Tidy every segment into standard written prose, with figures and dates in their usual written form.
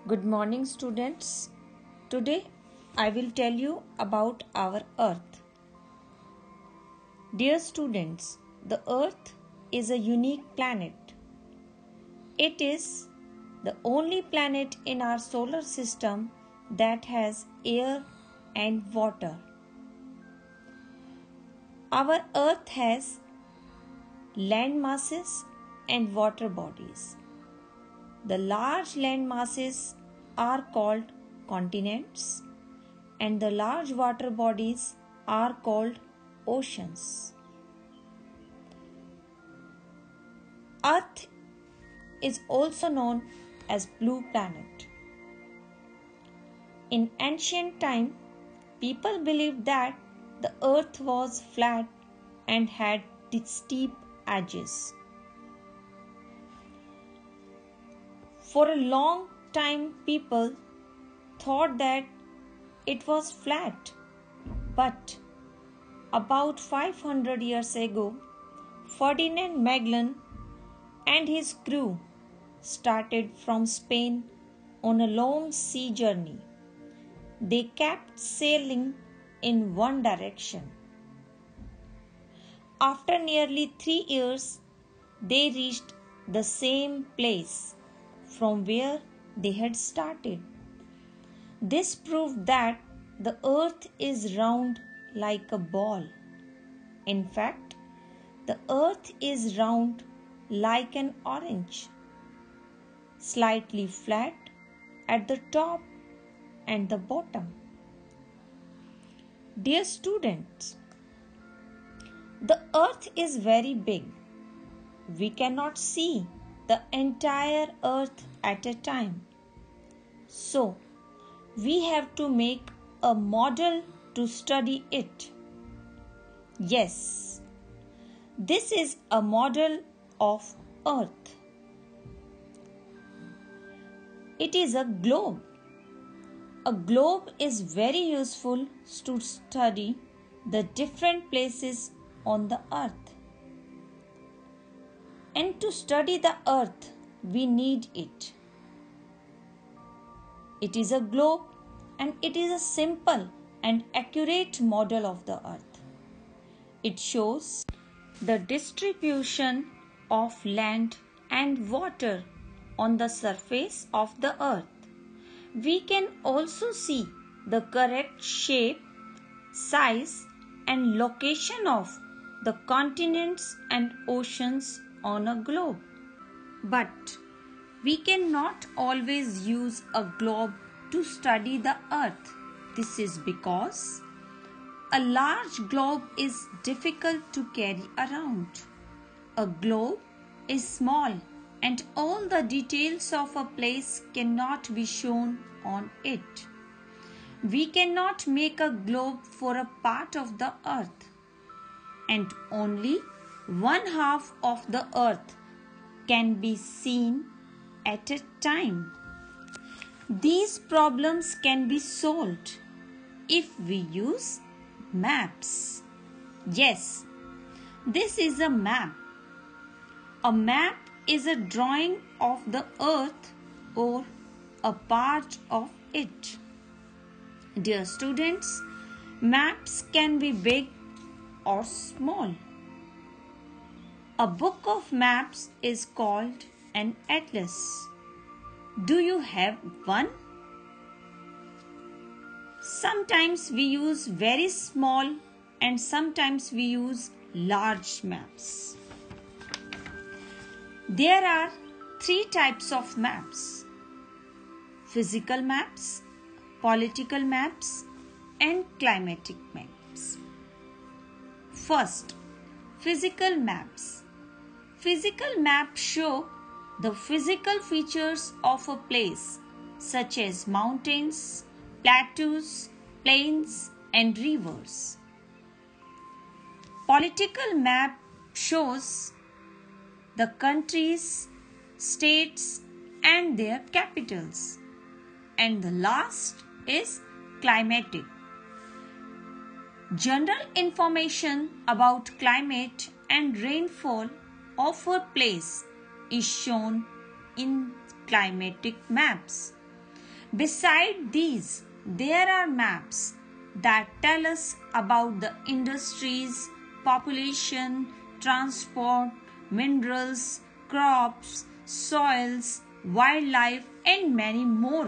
Good morning, students. Today I will tell you about our Earth. Dear students, the Earth is a unique planet. It is the only planet in our solar system that has air and water. Our Earth has land masses and water bodies. The large land masses are called continents and the large water bodies are called oceans. Earth is also known as blue planet. In ancient time, people believed that the earth was flat and had steep edges. For a long time, people thought that it was flat. But about 500 years ago, Ferdinand Magellan and his crew started from Spain on a long sea journey. They kept sailing in one direction. After nearly 3 years, they reached the same place from where they had started. This proved that the earth is round like a ball. In fact, the earth is round like an orange, slightly flat at the top and the bottom. Dear students, the earth is very big. We cannot see the entire earth at a time. So, we have to make a model to study it. Yes, this is a model of earth. It is a globe. A globe is very useful to study the different places on the earth. And to study the earth, we need it. It is a globe and it is a simple and accurate model of the earth. It shows the distribution of land and water on the surface of the earth. We can also see the correct shape, size, and location of the continents and oceans on a globe. But we cannot always use a globe to study the earth. This is because a large globe is difficult to carry around. A globe is small and all the details of a place cannot be shown on it. We cannot make a globe for a part of the earth, and only one half of the earth can be seen at a time. These problems can be solved if we use maps. Yes, this is a map. A map is a drawing of the earth or a part of it. Dear students, maps can be big or small. A book of maps is called an atlas. Do you have one? Sometimes we use very small and sometimes we use large maps. There are 3 types of maps: physical maps, political maps, and climatic maps. First, physical maps. Physical maps show the physical features of a place, such as mountains, plateaus, plains, and rivers. Political map shows the countries, states, and their capitals. And the last is climatic. General information about climate and rainfall of a place is shown in climatic maps. Beside these, there are maps that tell us about the industries, population, transport, minerals, crops, soils, wildlife, and many more.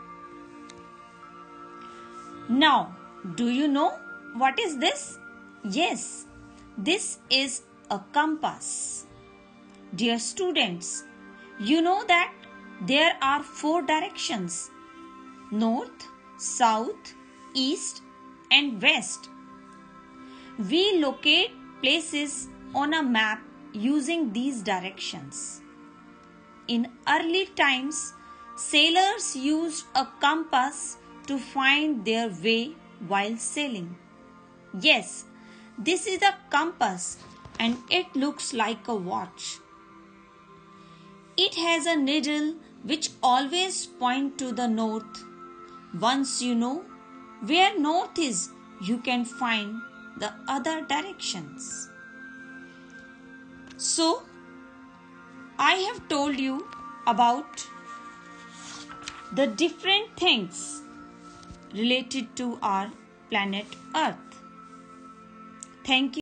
Now, do you know what is this? Yes, this is a compass. Dear students, you know that there are 4 directions: north, south, east, and west. We locate places on a map using these directions. In early times, sailors used a compass to find their way while sailing. Yes, this is a compass and it looks like a watch. It has a needle which always points to the north. Once you know where north is, you can find the other directions. So, I have told you about the different things related to our planet Earth. Thank you.